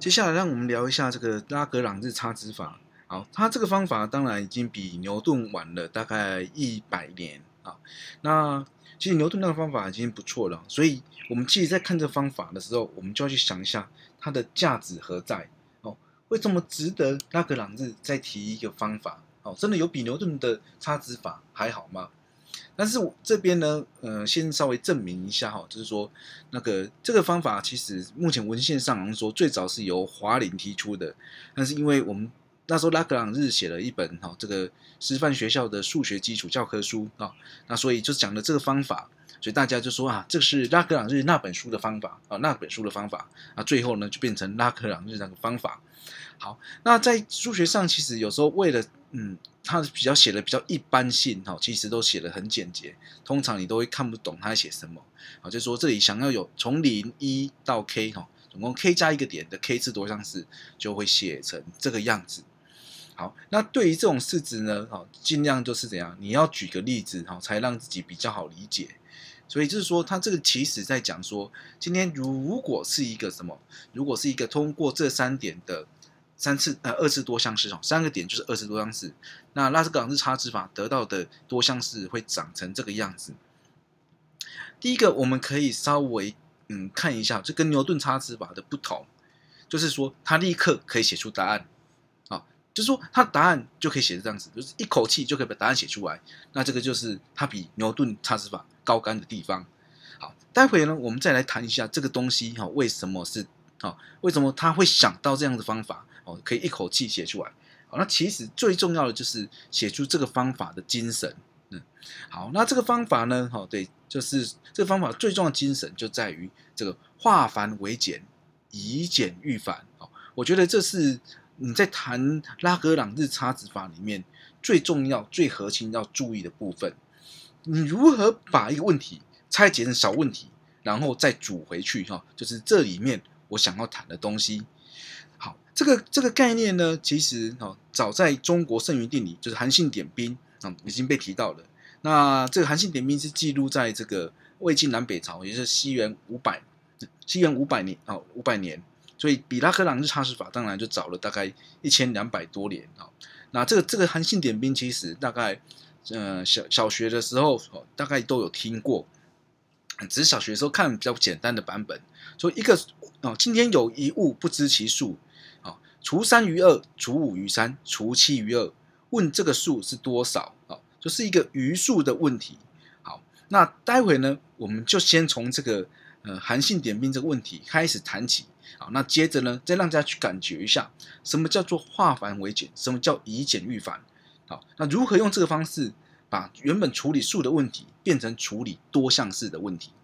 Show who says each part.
Speaker 1: 接下来让我们聊一下这个拉格朗日差值法。好，它这个方法当然已经比牛顿晚了大概100年啊。那其实牛顿那个方法已经不错了，所以我们其实在看这个方法的时候，我们就要去想一下它的价值何在哦？为什么值得拉格朗日再提一个方法？哦，真的有比牛顿的差值法还好吗？但是我这边呢，先稍微证明一下哈，就是说，这个方法其实目前文献上好像说最早是由华林提出的，但是因为我们那时候拉格朗日写了一本这个师范学校的数学基础教科书啊，那所以就讲了这个方法，所以大家就说啊，这是拉格朗日那本书的方法啊，那本书的方法啊，最后呢就变成拉格朗日那个方法。好，那在数学上其实有时候为了他比较写的比较一般性其实都写的很简洁，通常你都会看不懂他在写什么。就是说这里想要有从0、1到 k 总共 k 加一个点的 k 次多项式，就会写成这个样子。好，那对于这种式子呢，尽量就是怎样，你要举个例子才让自己比较好理解。所以就是说，他这个其实在讲说，今天如果是一个什么，如果是一个通过这3点的二次多项式，3个点就是二次多项式，那拉格朗日差值法得到的多项式会长成这个样子。第一个，我们可以稍微看一下，这跟牛顿差值法的不同，就是说它立刻可以写出答案，就是说它答案就可以写成这样子，就是一口气就可以把答案写出来。那这个就是它比牛顿差值法高干的地方。好，待会呢，我们再来谈一下这个东西为什么是为什么他会想到这样的方法可以一口气写出来。好，那其实最重要的就是写出这个方法的精神。好，那这个方法呢，对，就是这个方法最重要的精神就在于这个化繁为简，以简驭繁。我觉得这是你在谈拉格朗日差值法里面最重要、最核心要注意的部分。你如何把一个问题拆解成小问题，然后再组回去就是这里面我想要谈的东西。好，这个概念呢，其实早在中国剩余定理，就是韩信点兵已经被提到了。那这个韩信点兵是记录在这个魏晋南北朝，也就是西元500年500年，所以比拉格朗日差值法当然就早了大概1200多年。那这个韩信点兵其实大概小学的时候大概都有听过，只是小学的时候看比较简单的版本。所以一个今天有一物不知其数，除3余2，除5余3，除7余2，问这个数是多少？就是一个余数的问题。好，那待会呢，我们就先从这个韩信点兵这个问题开始谈起。好，那接着呢，再让大家去感觉一下什么叫做化繁为简，什么叫以简驭繁。好，那如何用这个方式把原本处理数的问题变成处理多项式的问题。